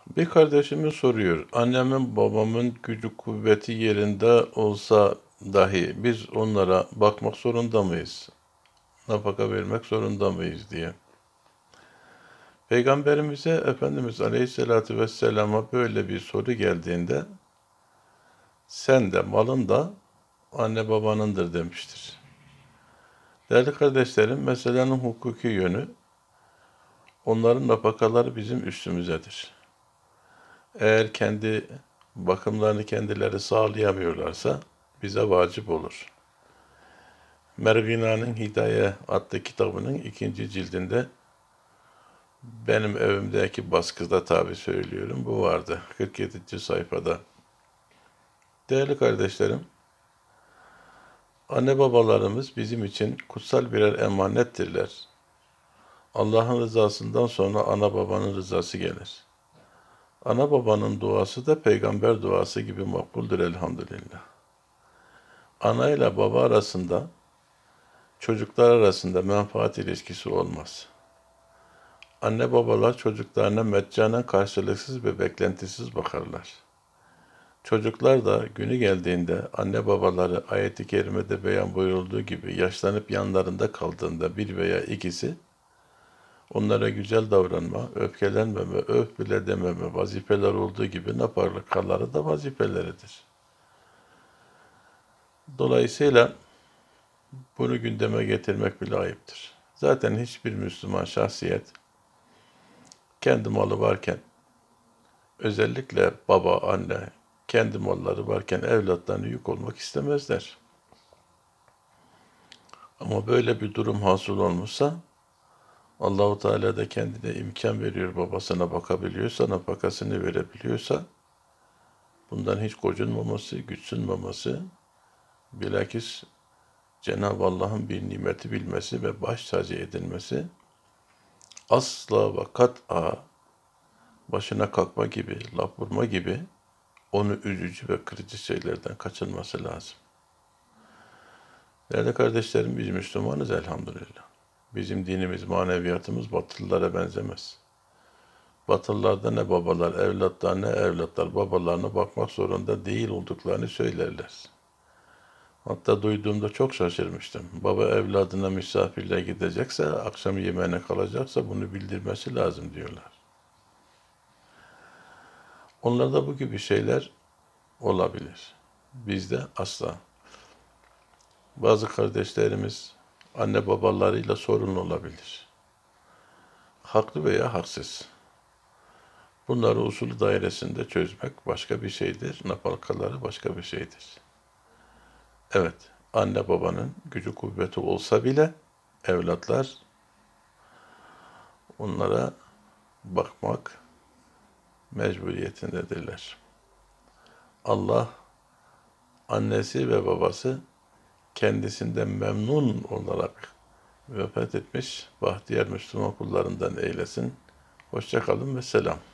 Bir kardeşimiz soruyor, annemin babamın gücü kuvveti yerinde olsa dahi biz onlara bakmak zorunda mıyız? Nafaka vermek zorunda mıyız diye. Peygamberimize Efendimiz Aleyhisselatü Vesselam'a böyle bir soru geldiğinde sen de malın da anne babanındır demiştir. Değerli kardeşlerim, meselenin hukuki yönü, onların nafakaları bizim üstümüzedir. Eğer kendi bakımlarını kendileri sağlayamıyorlarsa bize vacip olur. Mergina'nın Hidaye adlı kitabının 2. cildinde benim evimdeki baskıda tabi söylüyorum. Bu vardı 47. sayfada. Değerli kardeşlerim, anne babalarımız bizim için kutsal birer emanettirler. Allah'ın rızasından sonra ana babanın rızası gelir. Ana babanın duası da peygamber duası gibi makbuldür elhamdülillah. Ana ile baba arasında, çocuklar arasında menfaat ilişkisi olmaz. Anne babalar çocuklarına meccanen karşılıksız ve beklentisiz bakarlar. Çocuklar da günü geldiğinde anne babaları ayet-i kerimede beyan buyurulduğu gibi yaşlanıp yanlarında kaldığında bir veya ikisi onlara güzel davranma, öfkelenmeme, öf bile dememe vazifeler olduğu gibi naparlıkları da vazifeleridir. Dolayısıyla bunu gündeme getirmek bile ayıptır. Zaten hiçbir Müslüman şahsiyet kendi malı varken, özellikle baba, anne, kendi malları varken evlatlarına yük olmak istemezler. Ama böyle bir durum hasıl olmuşsa, Allahu Teala da kendine imkan veriyor, babasına bakabiliyorsa, nafakasını verebiliyorsa, bundan hiç gocunmaması, güçsünmaması, bilakis Cenab-ı Allah'ın bir nimeti bilmesi ve baş tacı edilmesi, asla ve kat'a başına kalkma gibi, laf vurma gibi onu üzücü ve kırıcı şeylerden kaçınması lazım. Değerli kardeşlerim, biz Müslümanız elhamdülillah. Bizim dinimiz, maneviyatımız Batılılara benzemez. Batılılarda ne babalar, evlatlar ne evlatlar babalarına bakmak zorunda değil olduklarını söylerler. Hatta duyduğumda çok şaşırmıştım. Baba evladına misafirliğe gidecekse, akşam yemeğine kalacaksa bunu bildirmesi lazım diyorlar. Onlarda bu gibi şeyler olabilir. Bizde asla. Bazı kardeşlerimiz anne babalarıyla sorun olabilir. Haklı veya haksız. Bunları usulü dairesinde çözmek başka bir şeydir. Nafakaları başka bir şeydir. Evet, anne babanın gücü kuvveti olsa bile evlatlar onlara bakmak mecburiyetindedirler. Allah annesi ve babası kendisinden memnun olarak vefat etmiş bahtiyar Müslüman kullarından eylesin. Hoşça kalın ve selam.